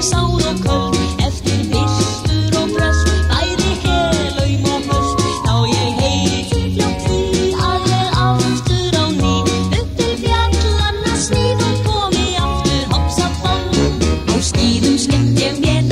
ég sár og köld, eftir byrstur og bröst, bæði helaum og höst. Þá ég heiti fljótt því að ég aftur á ný, upp til fjallanna sníð og komi aftur hopsað fram. Á skíðum skemmt ég mér